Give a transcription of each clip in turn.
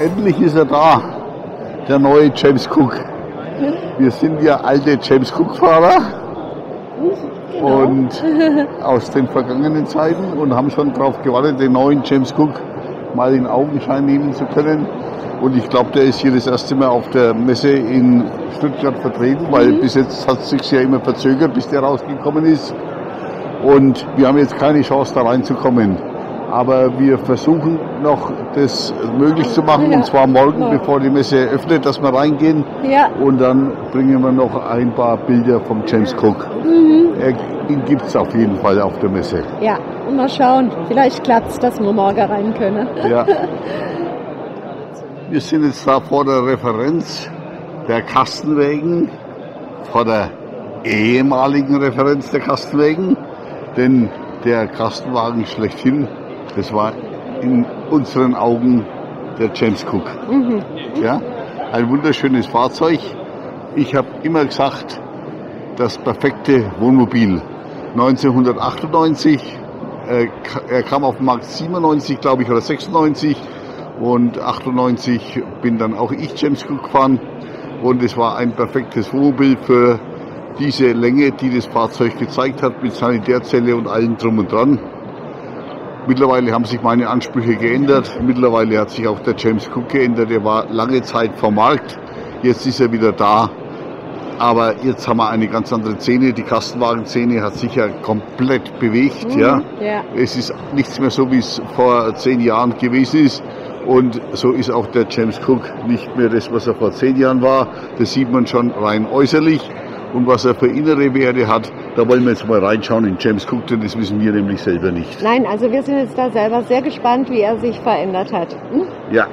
Endlich ist er da, der neue James Cook. Wir sind ja alte James Cook-Fahrer und aus den vergangenen Zeiten und haben schon darauf gewartet, den neuen James Cook mal in Augenschein nehmen zu können. Und ich glaube, der ist hier das erste Mal auf der Messe in Stuttgart vertreten, weil bis jetzt hat es sich ja immer verzögert, bis der rausgekommen ist. Und wir haben jetzt keine Chance, da reinzukommen. Aber wir versuchen noch, das möglich zu machen, und zwar morgen, bevor die Messe eröffnet, dass wir reingehen. Ja. Und dann bringen wir noch ein paar Bilder vom James Cook. Ihn gibt es auf jeden Fall auf der Messe. Ja, und mal schauen. Vielleicht klappt es, dass wir morgen rein können. Ja. Wir sind jetzt da vor der Referenz der Kastenwägen, vor der ehemaligen Referenz der Kastenwägen, denn der Kastenwagen schlechthin, das war in unseren Augen der James Cook. Ja, ein wunderschönes Fahrzeug. Ich habe immer gesagt, das perfekte Wohnmobil. 1998, er kam auf den Markt 97, glaube ich, oder 96. Und 98 bin dann auch ich James Cook gefahren. Und es war ein perfektes Wohnmobil für diese Länge, die das Fahrzeug gezeigt hat, mit Sanitärzelle und allem drum und dran. Mittlerweile haben sich meine Ansprüche geändert. Mittlerweile hat sich auch der James Cook geändert. Er war lange Zeit vom Markt. Jetzt ist er wieder da. Aber jetzt haben wir eine ganz andere Szene. Die Kastenwagen-Szene hat sich ja komplett bewegt. Ja. Es ist nichts mehr so, wie es vor 10 Jahren gewesen ist. Und so ist auch der James Cook nicht mehr das, was er vor 10 Jahren war. Das sieht man schon rein äußerlich. Und was er für innere Werte hat, da wollen wir jetzt mal reinschauen in James Cook, denn das wissen wir nämlich selber nicht. Nein, also wir sind jetzt da selber sehr gespannt, wie er sich verändert hat. Ja.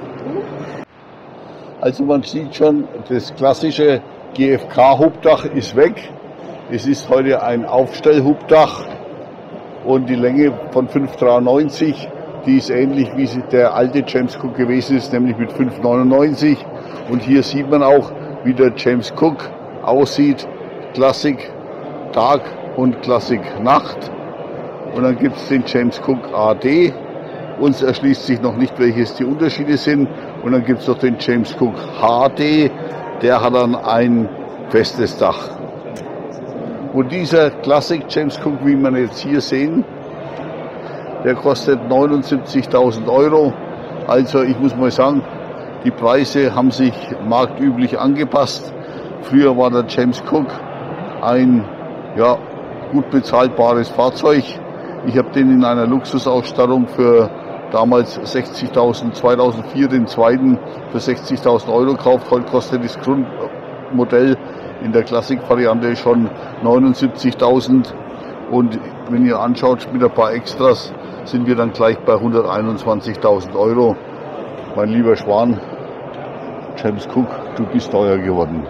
Also man sieht schon, das klassische GFK-Hubdach ist weg. Es ist heute ein Aufstellhubdach und die Länge von 5,93, die ist ähnlich wie der alte James Cook gewesen ist, nämlich mit 5,99. Und hier sieht man auch, wie der James Cook aussieht. Classic Tag und Classic Nacht. Und dann gibt es den James Cook AD. Uns erschließt sich noch nicht, welches die Unterschiede sind. Und dann gibt es noch den James Cook HD. Der hat dann ein festes Dach. Und dieser Classic James Cook, wie man jetzt hier sehen, der kostet 79.000 Euro. Also ich muss mal sagen, die Preise haben sich marktüblich angepasst. Früher war der James Cook ein gut bezahlbares Fahrzeug. Ich habe den in einer Luxusausstattung für damals 60.000, 2004 den zweiten für 60.000 Euro gekauft. Heute kostet das Grundmodell in der Classic-Variante schon 79.000. Und wenn ihr anschaut, mit ein paar Extras sind wir dann gleich bei 121.000 Euro. Mein lieber Schwan, James Cook, du bist teuer geworden.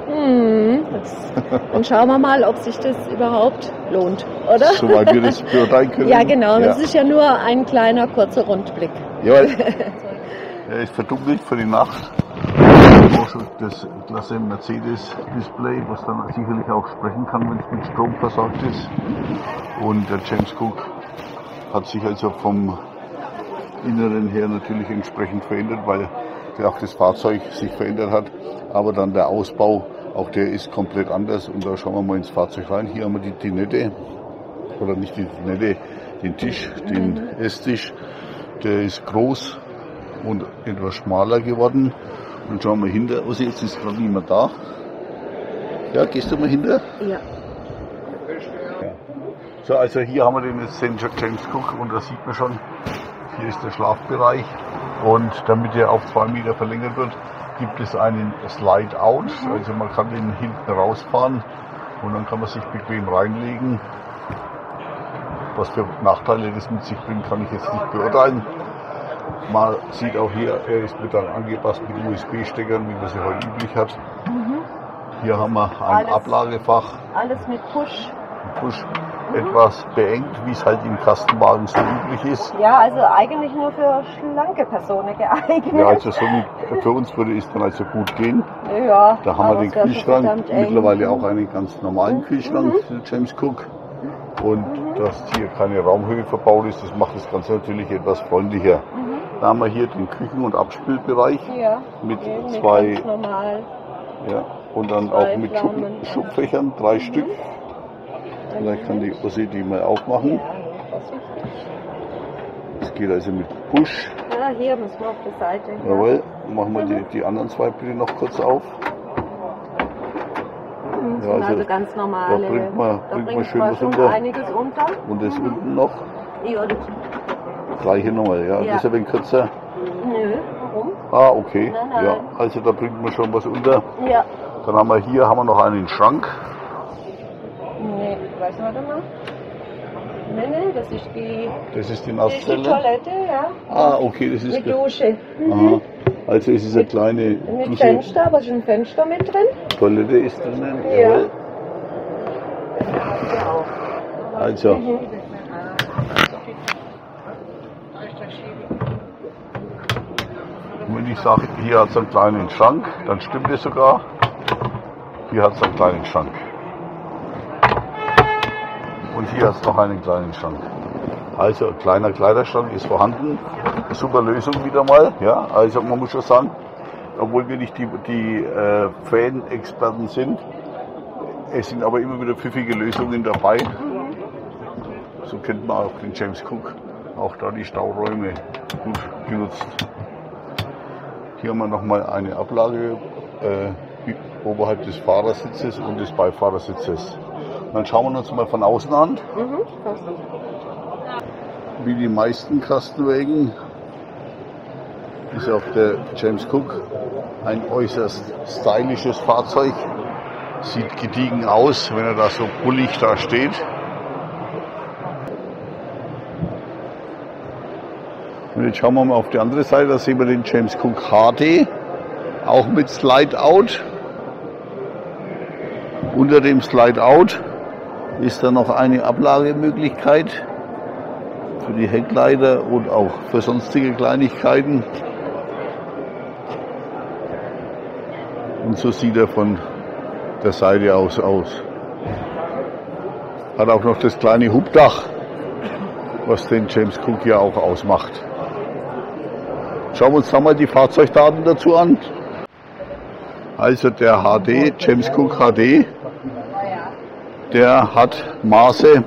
Dann schauen wir mal, ob sich das überhaupt lohnt, oder? Soweit wir das beurteilen können. Ja, genau. Das ist ja nur ein kleiner, kurzer Rundblick. Ja, er ist verdunkelt für die Nacht. Das klasse Mercedes-Display, was dann sicherlich auch sprechen kann, wenn es mit Strom versorgt ist. Und der James Cook hat sich also vom Inneren her natürlich entsprechend verändert, weil auch das Fahrzeug sich verändert hat. Aber dann der Ausbau, auch der ist komplett anders. Und da schauen wir mal ins Fahrzeug rein. Hier haben wir die Dinette, oder nicht die Dinette, den Tisch, den Esstisch. Der ist groß und etwas schmaler geworden. Und schauen wir hinter. Also jetzt ist gerade niemand da. Ja, gehst du mal hinter? Ja. So, also hier haben wir den James Cook und da sieht man schon, hier ist der Schlafbereich. Und damit er auf 2 Meter verlängert wird, gibt es einen Slide-Out. Also man kann den hinten rausfahren und dann kann man sich bequem reinlegen. Was für Nachteile das mit sich bringt, kann ich jetzt nicht beurteilen. Man sieht auch hier, er ist mit dann angepasst mit USB-Steckern, wie man sie heute üblich hat. Hier haben wir ein Ablagefach. Alles mit Push. Etwas beengt, wie es halt im Kastenwagen so üblich ist. Ja, also eigentlich nur für schlanke Personen geeignet. Ja, also so für uns würde es dann also gut gehen. Ja, da haben wir den Kühlschrank, mittlerweile auch einen ganz normalen Kühlschrank für James Cook. Und dass hier keine Raumhöhe verbaut ist, das macht das Ganze natürlich etwas freundlicher. Da haben wir hier den Küchen- und Abspülbereich Ja. mit Ganz zwei, normal. ja, und dann zwei auch mit Flammen. Schubfächern, 3 Stück. Vielleicht kann die Ossi die mal aufmachen. Ja, Vorsicht. Das geht also mit Push. Ja, hier müssen wir auf die Seite. Jawohl, machen wir die anderen 2 bitte noch kurz auf. Das Ja, sind also also ganz da normale. bringt man schön was schon unter. einiges unter. Und das unten noch, Ja, das, gleiche nochmal, ja. Ja. Das ist ein wenig kürzer. nö, warum? Ah, okay. Nein, nein. Ja, also da bringt man schon was unter. Ja. Dann haben wir hier noch einen Schrank. Nee, weißt du, warte mal. Nee, das ist die Das ist die Toilette, Nasszelle. ja. Ah, okay, das ist Mit Dusche. Aha. Also es ist eine kleine Mit Dusche. Fenster, aber ist ein Fenster mit drin? Toilette ist drinnen. Ja. Jawohl. Ja, auch. Also, wenn ich sage, hier hat es einen kleinen Schrank, dann stimmt es sogar. Hier hat es einen kleinen Schrank. Und hier hat es noch einen kleinen Schrank. Also ein kleiner Kleiderschrank ist vorhanden. Super Lösung wieder mal. Ja, also man muss schon sagen, obwohl wir nicht die Fan-Experten sind, es sind aber immer wieder pfiffige Lösungen dabei. So kennt man auch den James Cook. Auch da die Stauräume gut genutzt. Hier haben wir nochmal eine Ablage oberhalb des Fahrersitzes und des Beifahrersitzes. Dann schauen wir uns mal von außen an. Wie die meisten Kastenwagen ist auch der James Cook ein äußerst stylisches Fahrzeug. Sieht gediegen aus, wenn er da so bullig da steht. Und jetzt schauen wir mal auf die andere Seite, da sehen wir den James Cook HD, auch mit Slide-Out. Unter dem Slide-Out ist dann noch eine Ablagemöglichkeit für die Heckleiter und auch für sonstige Kleinigkeiten. Und so sieht er von der Seite aus. Hat auch noch das kleine Hubdach, was den James Cook ja auch ausmacht. Schauen wir uns da mal die Fahrzeugdaten dazu an. Also der HD, James Cook HD, der hat Maße.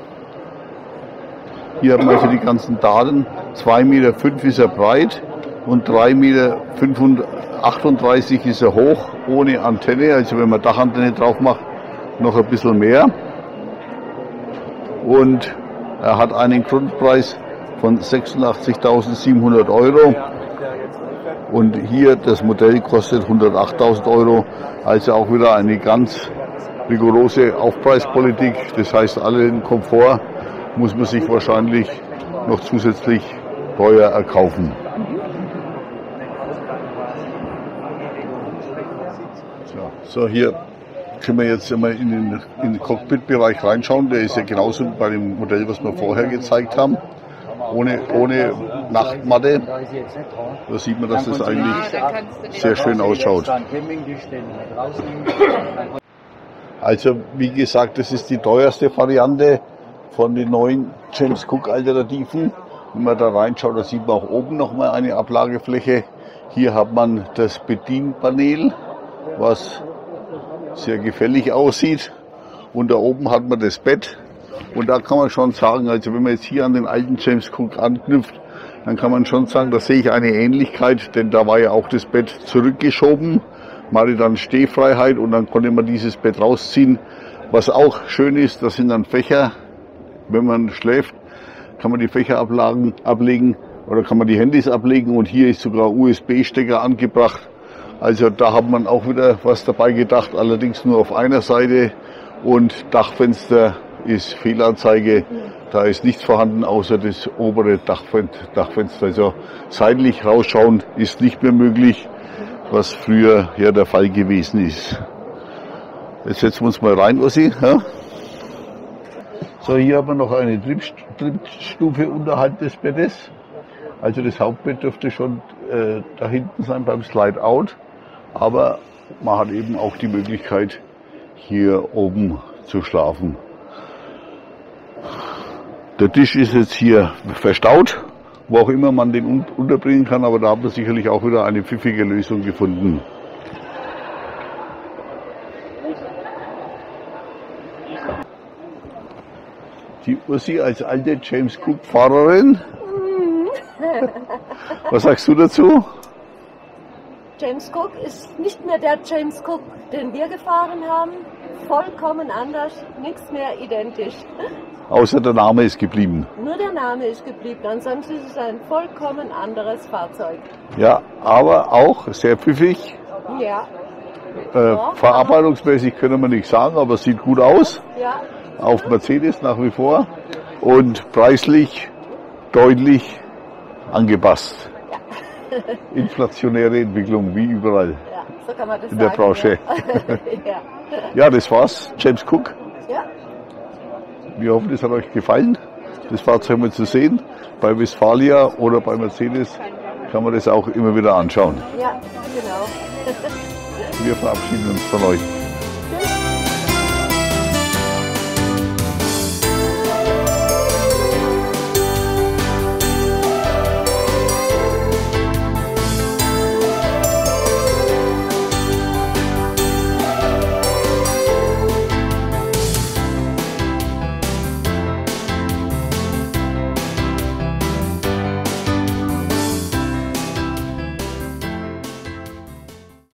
Hier haben wir also die ganzen Daten. 2,5 Meter ist er breit und 3,38 Meter ist er hoch, ohne Antenne. Also wenn man Dachantenne drauf macht, noch ein bisschen mehr. Und er hat einen Grundpreis von 86.700 Euro. Und hier das Modell kostet 108.000 Euro. Also auch wieder eine ganz rigorose Aufpreispolitik. Das heißt, allen Komfort muss man sich wahrscheinlich noch zusätzlich teuer erkaufen. So, hier können wir jetzt einmal in den Cockpit-Bereich reinschauen. Der ist ja genauso bei dem Modell, was wir vorher gezeigt haben. Ohne Nachtmatte. Da sieht man, dass das eigentlich sehr schön ausschaut. Also wie gesagt, das ist die teuerste Variante von den neuen James Cook Alternativen. Wenn man da reinschaut, da sieht man auch oben nochmal eine Ablagefläche. Hier hat man das Bedienpanel, was sehr gefällig aussieht. Und da oben hat man das Bett. Und da kann man schon sagen, also wenn man jetzt hier an den alten James Cook anknüpft, dann kann man schon sagen, da sehe ich eine Ähnlichkeit, denn da war ja auch das Bett zurückgeschoben. Man hatte dann Stehfreiheit und dann konnte man dieses Bett rausziehen. Was auch schön ist, das sind dann Fächer. Wenn man schläft, kann man die Fächer ablegen oder kann man die Handys ablegen und hier ist sogar USB-Stecker angebracht. Also da hat man auch wieder was dabei gedacht, allerdings nur auf einer Seite und Dachfenster ist Fehlanzeige. Da ist nichts vorhanden außer das obere Dachfenster. Also seitlich rausschauen ist nicht mehr möglich, was früher ja der Fall gewesen ist. Jetzt setzen wir uns mal rein, Ossi. Ja? So, hier haben wir noch eine Trittstufe unterhalb des Bettes. Also das Hauptbett dürfte schon da hinten sein beim Slide-Out. Aber man hat eben auch die Möglichkeit, hier oben zu schlafen. Der Tisch ist jetzt hier verstaut, wo auch immer man den unterbringen kann, aber da haben wir sicherlich auch wieder eine pfiffige Lösung gefunden. Die Ursi als alte James Cook-Fahrerin. Was sagst du dazu? James Cook ist nicht mehr der James Cook, den wir gefahren haben. Vollkommen anders, nichts mehr identisch. Außer der Name ist geblieben. Nur der Name ist geblieben, ansonsten ist es ein vollkommen anderes Fahrzeug. Ja, aber auch sehr pfiffig. Ja. Verarbeitungsmäßig können wir nichts sagen, aber es sieht gut aus. Ja. Auf Mercedes nach wie vor. Und preislich deutlich angepasst. Ja. Inflationäre Entwicklung, wie überall Ja, so kann man das in der sagen, Branche. Ja. Ja, das war's. James Cook. Ja. Wir hoffen, es hat euch gefallen, das Fahrzeug mal zu sehen. Bei Westfalia oder bei Mercedes kann man das auch immer wieder anschauen. Ja, genau. Wir verabschieden uns von euch.